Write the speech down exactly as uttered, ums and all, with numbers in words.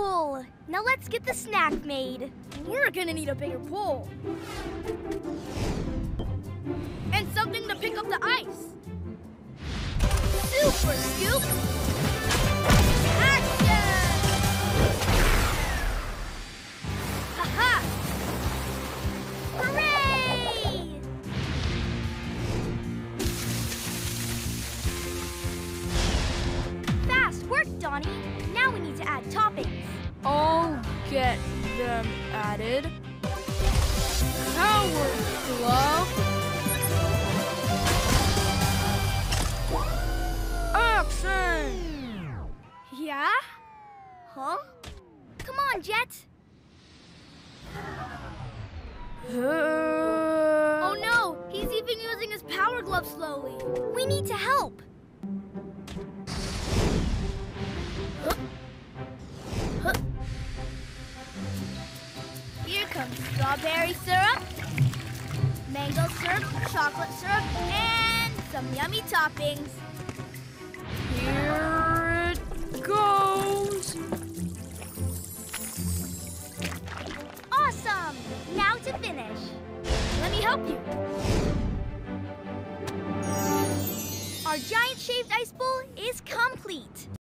Cool. Now let's get the snack made. We're gonna need a bigger pole. And something to pick up the ice. Super Scoop! Action! Ha-ha! Hooray! Fast work, Donnie. Now we need to add toppings. I'll get them added. Power glove. Action! Yeah? Huh? Come on, Jett. Oh no! He's even using his power glove slowly. We need to help. Here comes strawberry syrup, mango syrup, chocolate syrup, and some yummy toppings. Here it goes. Awesome! Now to finish. Let me help you. Our giant shaved ice bowl is complete.